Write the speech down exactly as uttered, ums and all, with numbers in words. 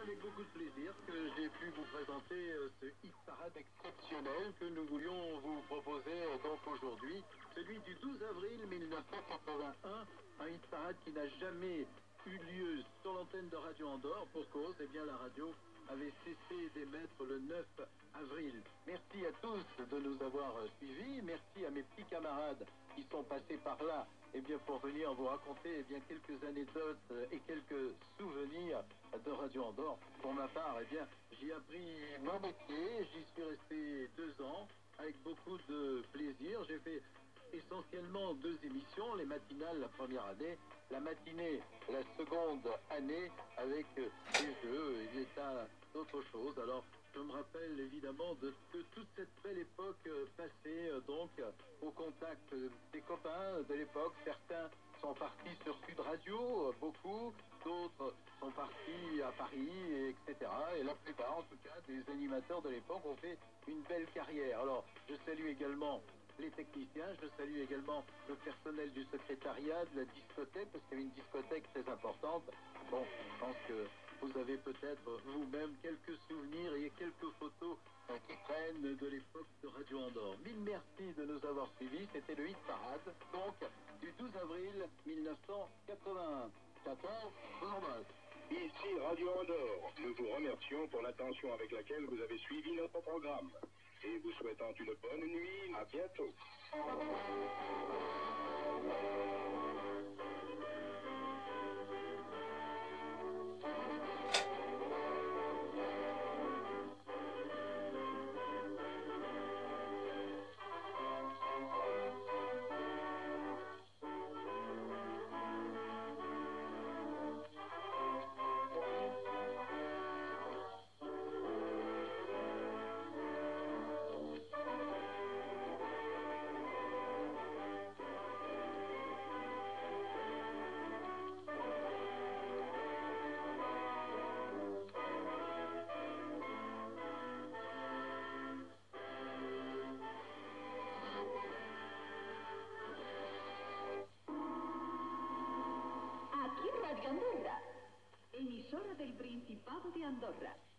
avec beaucoup de plaisir que j'ai pu vous présenter ce hit parade exceptionnel que nous voulions vous proposer donc aujourd'hui, celui du douze avril mille neuf cent quatre-vingt-un, un hit parade qui n'a jamais eu lieu sur l'antenne de Radio Andorre pour cause, eh bien la radio avait cessé d'émettre le neuf avril. Merci à tous de nous avoir suivis, merci à mes petits camarades qui sont passés par là eh bien, pour venir vous raconter eh bien, quelques anecdotes et quelques souvenirs de Radio Andorre. Pour ma part, eh bien, j'y ai appris mon métier, j'y suis resté deux ans avec beaucoup de plaisir. J'ai fait essentiellement deux émissions, les matinales la première année, la matinée la seconde année avec des jeux et des tas d'autres choses. Alors, je me rappelle évidemment de, de toute cette belle époque passée donc au contact des copains de l'époque. Certains sont partis sur Sud Radio, beaucoup, d'autres sont partis à Paris, et cetera. Et la plupart, en tout cas, des animateurs de l'époque ont fait une belle carrière. Alors, je salue également les techniciens, je salue également le personnel du secrétariat, de la discothèque, parce qu'il y avait une discothèque très importante. Bon, je pense que vous avez peut-être vous-même quelques souvenirs et quelques photos qui traînent de l'époque de Radio Andorre. Mille merci de nous avoir suivis, c'était le hit parade, donc du douze avril mille neuf cent quatre-vingt-un. J'attends, je vous embrasse. Ici Radio Andorre, nous vous remercions pour l'attention avec laquelle vous avez suivi notre programme. Et vous souhaitant une bonne nuit, à bientôt. Andorra, emisora del Principado de Andorra.